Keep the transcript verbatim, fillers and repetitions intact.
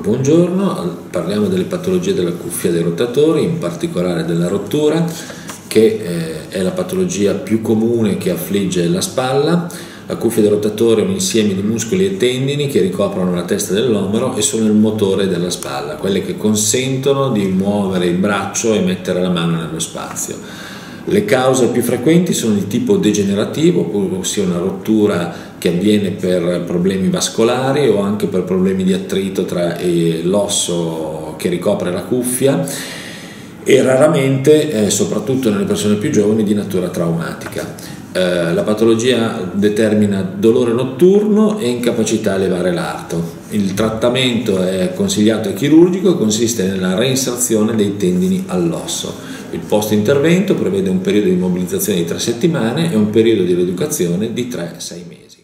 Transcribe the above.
Buongiorno, parliamo delle patologie della cuffia dei rotatori, in particolare della rottura, che eh, è la patologia più comune che affligge la spalla. La cuffia dei rotatori è un insieme di muscoli e tendini che ricoprono la testa dell'omero e sono il motore della spalla, quelle che consentono di muovere il braccio e mettere la mano nello spazio. Le cause più frequenti sono di tipo degenerativo, ossia una rottura che avviene per problemi vascolari o anche per problemi di attrito tra l'osso che ricopre la cuffia, e raramente, eh, soprattutto nelle persone più giovani, di natura traumatica. Eh, la patologia determina dolore notturno e incapacità a levare l'arto. Il trattamento è consigliato e chirurgico e consiste nella reinserzione dei tendini all'osso. Il post-intervento prevede un periodo di immobilizzazione di tre settimane e un periodo di rieducazione di tre a sei mesi.